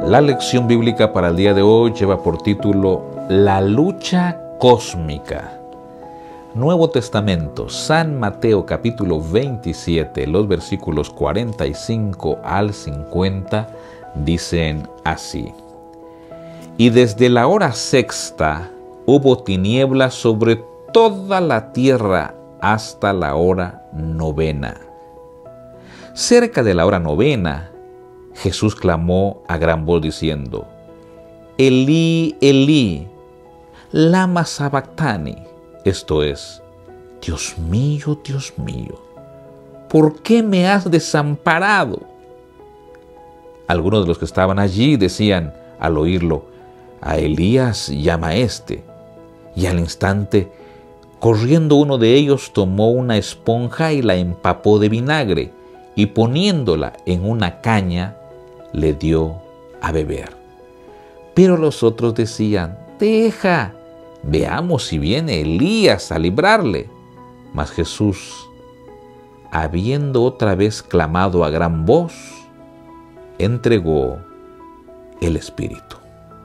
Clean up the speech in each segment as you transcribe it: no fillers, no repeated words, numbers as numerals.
La lección bíblica para el día de hoy lleva por título La lucha cósmica. Nuevo Testamento, San Mateo capítulo 27, los versículos 45 al 50 dicen así: Y desde la hora sexta hubo tinieblas sobre toda la tierra hasta la hora novena. Cerca de la hora novena, Jesús clamó a gran voz diciendo: Elí, Elí, lama sabactani. Esto es: Dios mío, ¿por qué me has desamparado? Algunos de los que estaban allí decían al oírlo: a Elías llama a este. Y al instante, corriendo uno de ellos, tomó una esponja y la empapó de vinagre, y poniéndola en una caña, le dio a beber. Pero los otros decían: deja, veamos si viene Elías a librarle. Mas Jesús, habiendo otra vez clamado a gran voz, entregó el Espíritu.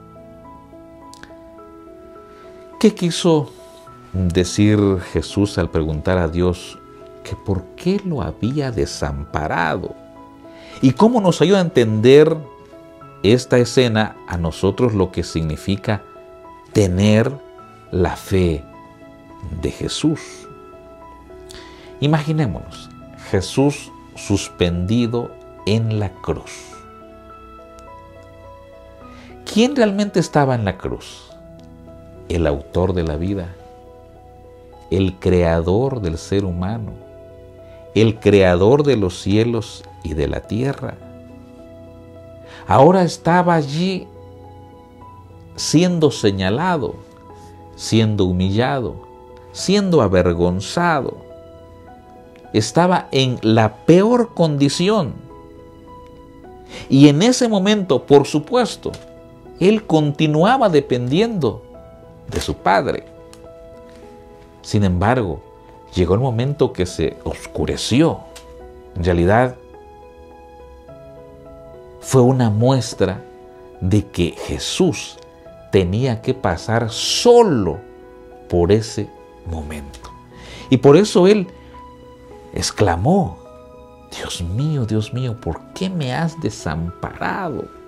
¿Qué quiso decir Jesús al preguntar a Dios que por qué lo había desamparado? ¿Y cómo nos ayuda a entender esta escena a nosotros lo que significa tener la fe de Jesús? Imaginémonos, Jesús suspendido en la cruz. ¿Quién realmente estaba en la cruz? El autor de la vida, el creador del ser humano, el creador de los cielos y de la tierra. Ahora estaba allí siendo señalado, siendo humillado, siendo avergonzado. Estaba en la peor condición. Y en ese momento, por supuesto, él continuaba dependiendo de su Padre. Sin embargo, llegó el momento que se oscureció. En realidad, fue una muestra de que Jesús tenía que pasar solo por ese momento. Y por eso él exclamó: Dios mío, ¿por qué me has desamparado?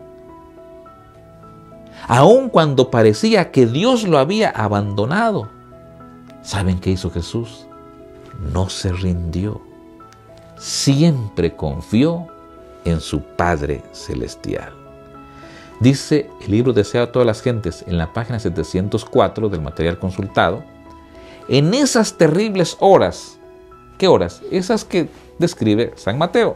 Aun cuando parecía que Dios lo había abandonado, ¿saben qué hizo Jesús? No se rindió. Siempre confió en su Padre Celestial. Dice el libro Deseado a todas las gentes en la página 704 del material consultado: en esas terribles horas, ¿qué horas? Esas que describe San Mateo,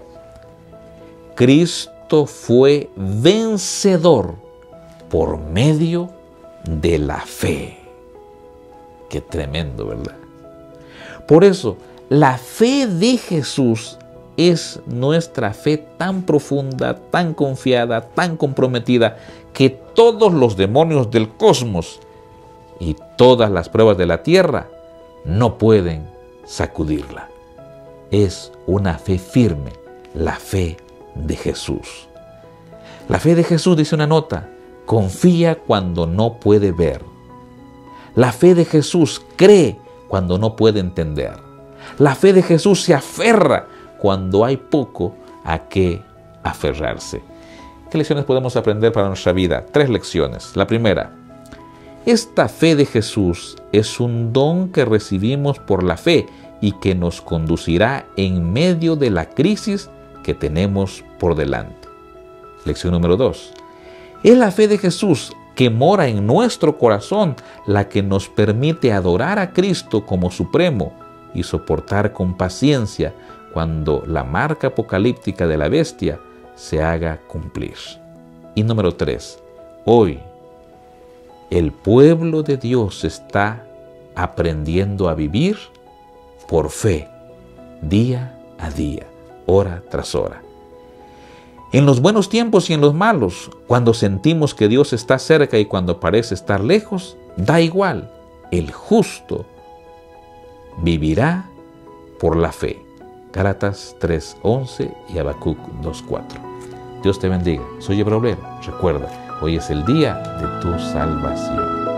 Cristo fue vencedor por medio de la fe. Qué tremendo, ¿verdad? Por eso, la fe de Jesús es nuestra fe tan profunda, tan confiada, tan comprometida, que todos los demonios del cosmos y todas las pruebas de la tierra no pueden sacudirla. Es una fe firme, la fe de Jesús. La fe de Jesús, dice una nota, confía cuando no puede ver. La fe de Jesús cree cuando no puede entender. La fe de Jesús se aferra cuando hay poco a qué aferrarse. ¿Qué lecciones podemos aprender para nuestra vida? 3 lecciones. La primera: esta fe de Jesús es un don que recibimos por la fe y que nos conducirá en medio de la crisis que tenemos por delante. Lección número 2. Es la fe de Jesús que mora en nuestro corazón la que nos permite adorar a Cristo como supremo y soportar con paciencia cuando la marca apocalíptica de la bestia se haga cumplir. Y número 3. Hoy, el pueblo de Dios está aprendiendo a vivir por fe, día a día, hora tras hora. En los buenos tiempos y en los malos, cuando sentimos que Dios está cerca y cuando parece estar lejos, da igual. El justo vivirá por la fe. Gálatas 3:11 y Habacuc 2:4. Dios te bendiga. Soy Ebrahim Obrero. Recuerda, hoy es el día de tu salvación.